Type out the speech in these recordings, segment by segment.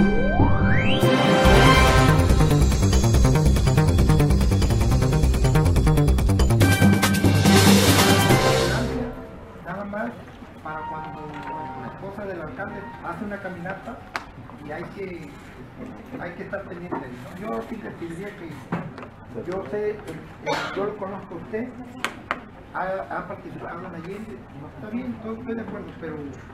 Nada más para cuando la esposa del alcalde hace una caminata y hay que estar pendiente, ¿no? Yo sí te pediría que, yo sé, yo lo conozco a usted, ha participado en Allende, no está bien, todo estoy de acuerdo, pero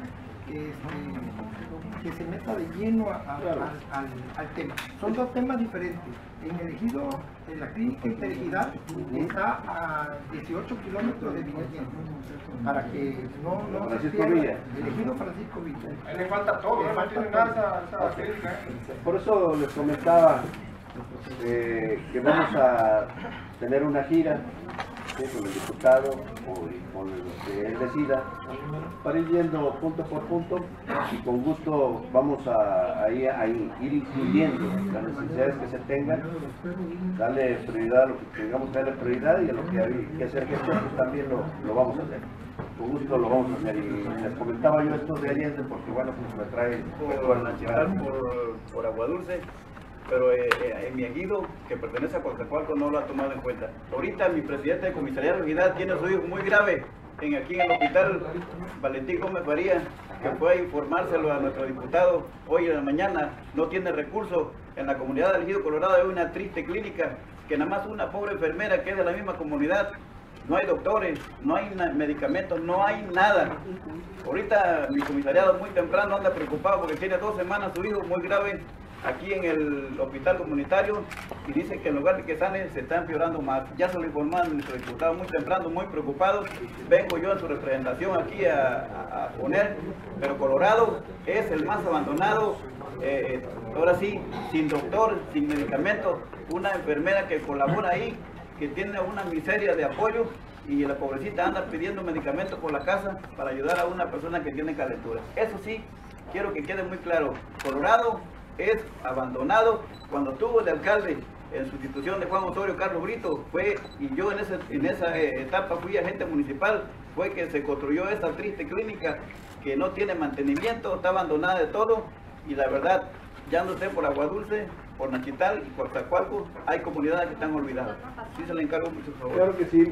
que se meta de lleno al tema. Son dos temas diferentes. En el ejido, en la clínica Interejidad, está a 18 kilómetros de Villa, para que no se pierda. El ejido Francisco Villa. Ahí le falta todo, no tiene nada esa clínica. Por eso les comentaba que vamos a tener una gira, ¿sí?, con el diputado y con lo que él decida, para ir yendo punto por punto, y con gusto vamos a ir incluyendo las necesidades que se tengan, darle prioridad a lo que tengamos que darle prioridad, y a lo que hay que hacer gestión, pues también lo vamos a hacer. Con gusto lo vamos a hacer. Y les comentaba yo esto de Allende porque, bueno, pues me trae por Agua Dulce. Pero en mi ejido, que pertenece a Coatzacoalcos, no lo ha tomado en cuenta. Ahorita mi presidente de Comisariado de Unidad tiene a su hijo muy grave aquí en el hospital Valentín Gómez Faría, que fue a informárselo a nuestro diputado hoy en la mañana. No tiene recursos. En la comunidad del ejido Colorado hay una triste clínica que nada más una pobre enfermera que es de la misma comunidad. No hay doctores, no hay medicamentos, no hay nada. Ahorita mi comisariado muy temprano anda preocupado porque tiene 2 semanas su hijo muy grave aquí en el hospital comunitario, y dice que en lugar de que sane se está empeorando más. Ya se lo informaron a nuestro diputado muy temprano, muy preocupado. Vengo yo en su representación aquí a poner, pero Colorado es el más abandonado. Ahora sí, sin doctor, sin medicamentos, una enfermera que colabora ahí, que tiene una miseria de apoyo, y la pobrecita anda pidiendo medicamentos por la casa para ayudar a una persona que tiene calentura. Eso sí, quiero que quede muy claro, Colorado es abandonado. Cuando tuvo el alcalde en sustitución de Juan Osorio, Carlos Brito, y yo en esa etapa fui agente municipal, fue que se construyó esta triste clínica que no tiene mantenimiento, está abandonada de todo, y la verdad, ya no sé, por Agua Dulce, por Nachital y por Coatzacoalcos, hay comunidades que están olvidadas. Sí, se le encargo mucho, por favor. Claro que sí.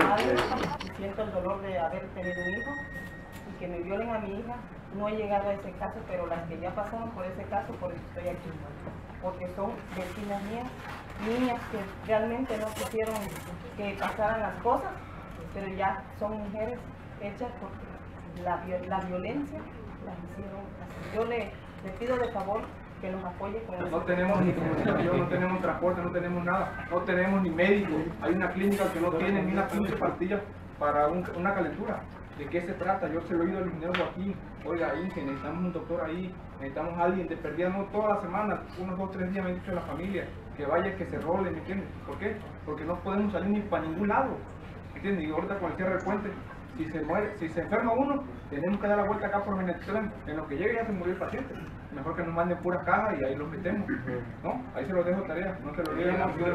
Siento el dolor de haber tenido un hijo y que me violen a mi hija. No he llegado a ese caso, pero las que ya pasaron por ese caso, por eso estoy aquí. Porque son vecinas mías, niñas que realmente no quisieron que pasaran las cosas, pero ya son mujeres hechas porque la violencia las hicieron así. Yo le pido de favor que nos apoye con eso. No tenemos ni comunicación, no tenemos transporte, no tenemos nada, no tenemos ni médico. Hay una clínica que no tiene ni una 15 pastillas para una calentura. ¿De qué se trata? Yo se lo he oído al ingeniero Joaquín. Oiga, ahí que necesitamos un doctor ahí, necesitamos a alguien de perdida, no toda la semana, unos 2 o 3 días me han dicho a la familia que vaya, que se role, ¿me entiendes? ¿Por qué? Porque no podemos salir ni para ningún lado, ¿me entiendes? Y ahorita con el cierre del puente, si se enferma uno, tenemos que dar la vuelta acá por Minatitlán, en lo que llegue ya se murió el paciente. Mejor que nos manden puras cajas y ahí los metemos, ¿no? Ahí se los dejo tarea, no se lo digan.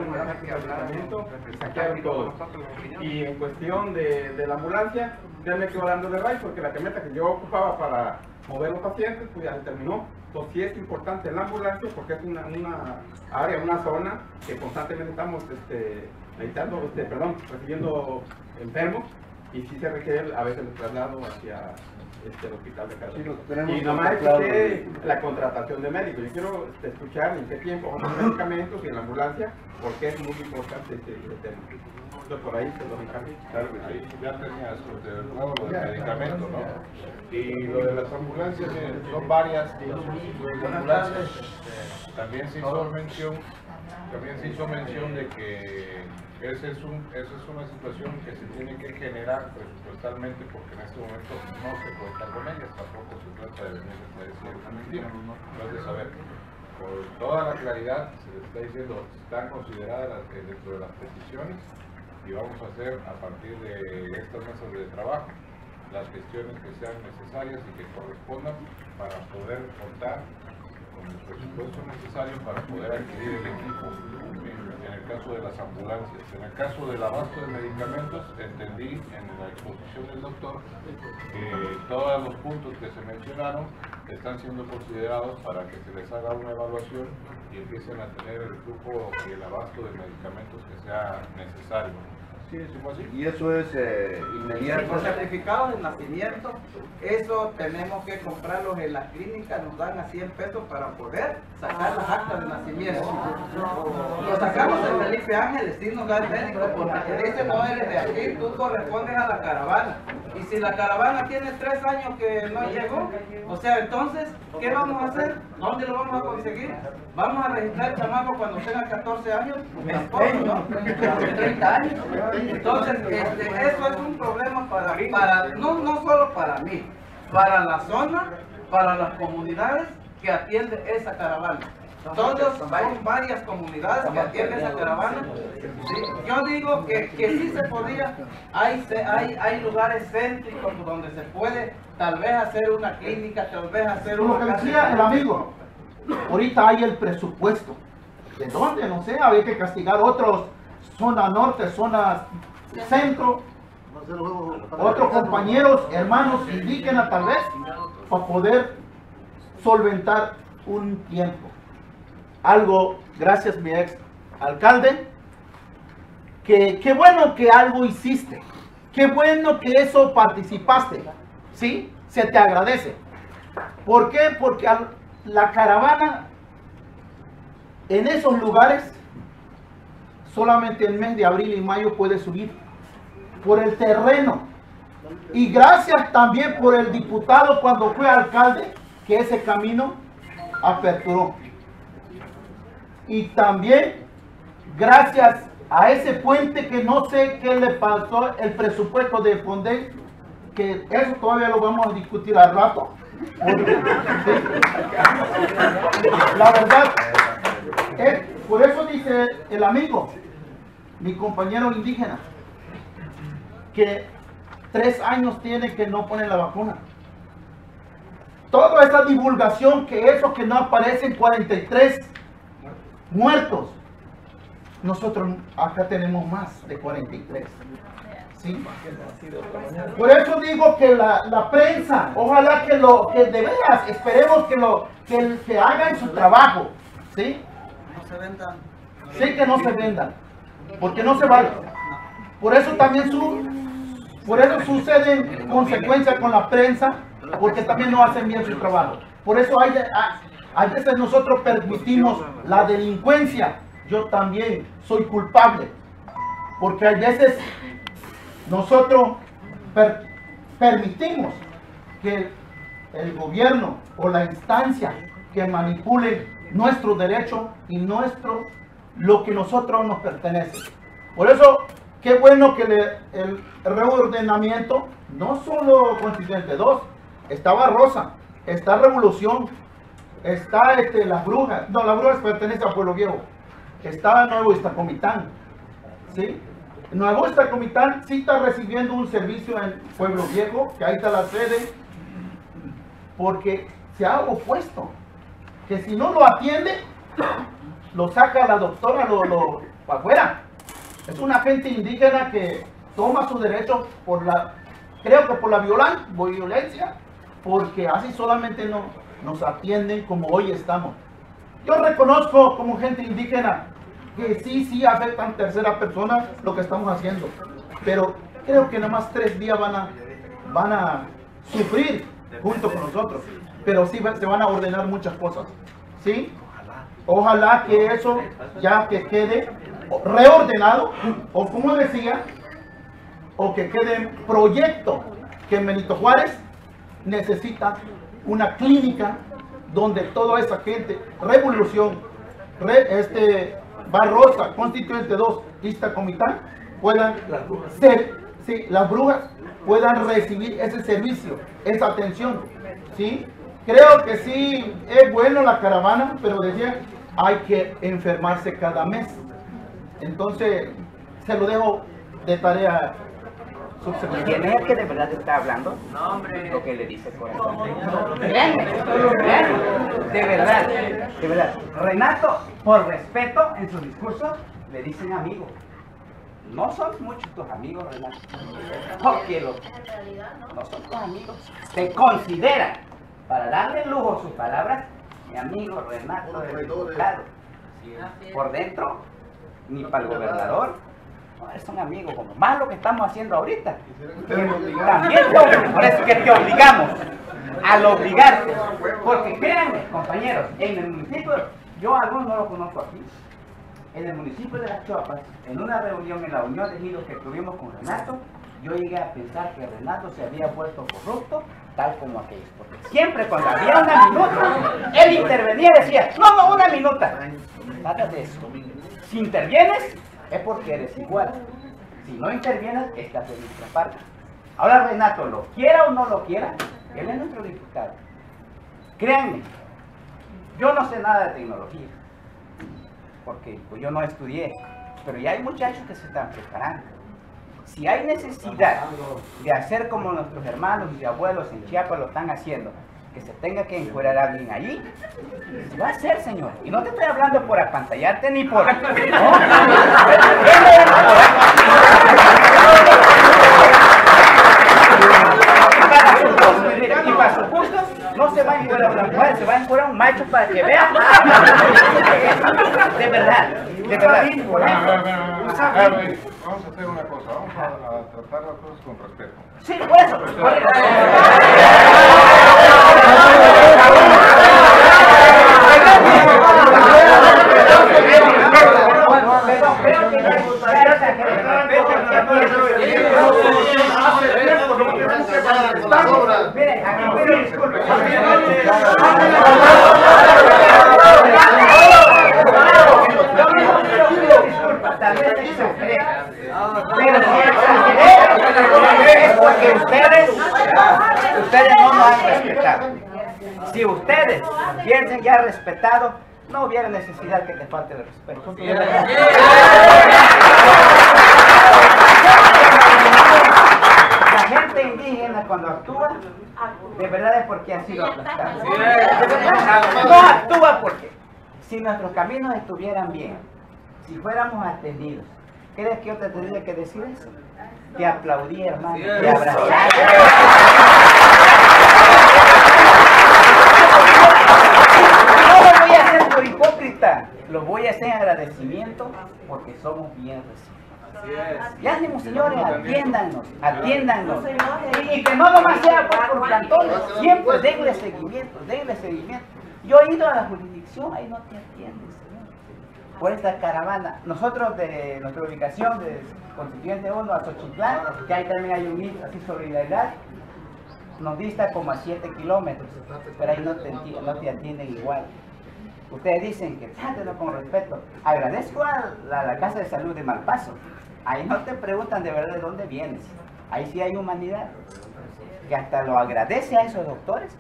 Y en cuestión de la ambulancia, ya me quedo hablando de RAI, porque la camioneta que yo ocupaba para mover los pacientes, pues ya se terminó. Entonces sí es importante la ambulancia, porque es una área, una zona que constantemente estamos recibiendo enfermos, y sí se requiere a veces el traslado hacia el hospital de Carlos. Y nomás escuché la contratación de médicos. Yo quiero escuchar en qué tiempo van los medicamentos y en la ambulancia, porque es muy importante este tema. Entonces por ahí se lo encargo. Claro que sí, ya tenías de nuevo lo del medicamento, ¿no? Y lo de las ambulancias, son varias ambulancias. También se hizo mención de que esa es una situación que se tiene que generar presupuestalmente, porque en este momento no se cuenta con ellas, tampoco se trata de venir a decir una mentira. Entonces, a ver, por toda la claridad se les está diciendo, están consideradas dentro de las peticiones, y vamos a hacer a partir de estas mesas de trabajo las gestiones que sean necesarias y que correspondan para poder contar con el presupuesto necesario para poder adquirir el equipo en el caso de las ambulancias. En el caso del abasto de medicamentos, entendí en la exposición del doctor que todos los puntos que se mencionaron están siendo considerados para que se les haga una evaluación y empiecen a tener el flujo y el abasto de medicamentos que sea necesario. ¿Sí es así? Y eso es inmediato. Los certificados de nacimiento, eso tenemos que comprarlos en la clínica, nos dan a 100 pesos para poder sacar las actas de nacimiento. Lo sacamos en Felipe Ángeles, sí nos da el médico, porque te dice no eres de aquí, tú correspondes a la caravana. Y si la caravana tiene 3 años que no llegó, o sea, entonces, ¿qué vamos a hacer? ¿Dónde lo vamos a conseguir? ¿Vamos a registrar el chamaco cuando tenga 14 años? Tampoco, ¿no? 30 años. Entonces, eso es un problema no solo para mí, para la zona, para las comunidades que atienden esa caravana. Todos, son varias comunidades que atienden esa caravana. Sí, yo digo que sí se podía, hay lugares céntricos donde se puede tal vez hacer una clínica, tal vez hacer una... Como que decía el amigo, ahorita hay el presupuesto. ¿De dónde? No sé, había que castigar otros, zona norte, zona centro, otros compañeros, hermanos indígenas tal vez, para poder solventar un tiempo. Algo, gracias mi ex alcalde, que qué bueno que algo hiciste, qué bueno que eso participaste, ¿sí? Se te agradece. ¿Por qué? Porque la caravana en esos lugares solamente el mes de abril y mayo puede subir por el terreno. Y gracias también por el diputado cuando fue alcalde que ese camino aperturó. Y también gracias a ese puente que no sé qué le pasó el presupuesto de Fondé, que eso todavía lo vamos a discutir al rato. Porque, la verdad, por eso dice el amigo, mi compañero indígena, que 3 años tiene que no ponen la vacuna. Toda esa divulgación que eso que no aparecen 43 muertos. Nosotros acá tenemos más de 43. ¿Sí? Por eso digo que la prensa, ojalá que de veras, esperemos que hagan su trabajo. ¿Sí? No se vendan. Sí, que no se vendan. Porque no se vale. Por eso también suceden consecuencias con la prensa, porque también no hacen bien su trabajo. Por eso a veces nosotros permitimos la delincuencia. Yo también soy culpable, porque a veces nosotros permitimos que el gobierno o la instancia que manipule nuestro derecho y lo que nosotros nos pertenece. Por eso, qué bueno que el reordenamiento, no solo Constituyente 2, está Barrosa, está Revolución, está Las Brujas, no, Las Brujas pertenece al Pueblo Viejo, está Nuevo Iztacomitán, ¿sí? Nuevo Iztacomitán sí está recibiendo un servicio en Pueblo Viejo, que ahí está la sede, porque se ha opuesto, que si no lo atiende, lo saca la doctora, lo para afuera. Es una gente indígena que toma sus derechos creo que por la violencia, porque así solamente no nos atienden como hoy estamos. Yo reconozco como gente indígena que sí afectan tercera persona lo que estamos haciendo, pero creo que nada más 3 días van a sufrir junto con nosotros, pero sí se van a ordenar muchas cosas, ¿sí? Ojalá que eso ya que quede reordenado, o como decía, o que quede proyecto que Benito Juárez necesita una clínica donde toda esa gente, Revolución, Barrosa, Constituyente 2, Iztacomitán, puedan ser, sí, las brujas puedan recibir ese servicio, esa atención, ¿sí? Creo que sí es bueno la caravana, pero decía, hay que enfermarse cada mes. Entonces, se lo dejo de tarea, subsecretario. ¿Quién es el que de verdad está hablando? No, hombre. Lo que le dice el corazón. De verdad. Renato, por respeto en su discurso, le dicen amigos. No son muchos tus amigos, Renato. Porque no son tus amigos. Te consideran, para darle lujo a sus palabras, mi amigo Renato del diputado. Por dentro, ni para el gobernador, no, es un amigo, como más lo que estamos haciendo ahorita. También por eso que te obligamos, al obligarte. Porque créanme, compañeros, en el municipio, yo algunos no lo conozco aquí, en el municipio de Las Choapas, en una reunión, en la unión de ejidos que tuvimos con Renato, yo llegué a pensar que Renato se había vuelto corrupto, tal como aquellos. Porque siempre cuando había una minuta, él intervenía y decía, no, una minuta. Trata de eso. Si intervienes, es porque eres igual. Si no intervienes, estás de nuestra parte. Ahora Renato, lo quiera o no lo quiera, él es nuestro diputado. Créanme, yo no sé nada de tecnología, porque pues, yo no estudié, pero ya hay muchachos que se están preparando. Si hay necesidad de hacer como nuestros hermanos y abuelos en Chiapas lo están haciendo, que se tenga que encuerar a alguien allí, se va a hacer, señor. Y no te estoy hablando por apantallarte ni por... ¿no? Y para sus gustos, no se va a encuerar una mujer, se va a encuerar un macho para que vean. De verdad, de verdad. Vamos a hacer una cosa, vamos a tratar las cosas con respeto. Sí, por eso. Es porque ustedes no nos han respetado. Si ustedes hubiesen ya respetado, no hubiera necesidad que te falte el respeto. La gente indígena cuando actúa, de verdad es porque ha sido aplastada. No actúa porque si nuestros caminos estuvieran bien, si fuéramos atendidos, ¿crees que yo te tendría que decir eso? Te aplaudí, hermano, te abrazar. No lo voy a hacer por hipócrita, lo voy a hacer en agradecimiento porque somos bien recibidos. Ya mismo, señores, atiéndanos. Y que no nomás sea por cantones, siempre denle seguimiento. Yo he ido a la jurisdicción, ahí no te atienden, señor. Por esta caravana, nosotros de nuestra ubicación de Constituyente 1 a Xochitlán, que ahí también hay un hito así sobre la edad, nos dista como a 7 kilómetros, pero ahí no te atienden igual. Ustedes dicen que trátenlo con respeto. Agradezco a la Casa de Salud de Malpaso. Ahí no te preguntan de verdad de dónde vienes. Ahí sí hay humanidad. Que hasta lo agradece a esos doctores.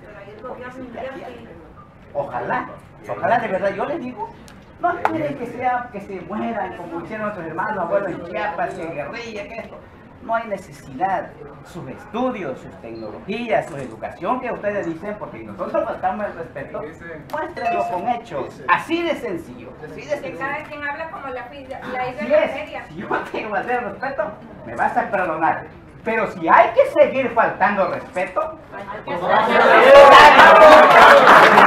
Ojalá de verdad, yo les digo, no esperen que se mueran como hicieron nuestros hermanos, abuelos en Chiapas, en guerrilla, que esto. No hay necesidad. Sus estudios, sus tecnologías, su educación que ustedes dicen, porque nosotros faltamos el respeto, muéstrenlo con hechos. Así de sencillo. Que cada quien habla como la isla de la feria. Si yo tengo que hacer respeto, me vas a perdonar. Pero si hay que seguir faltando respeto,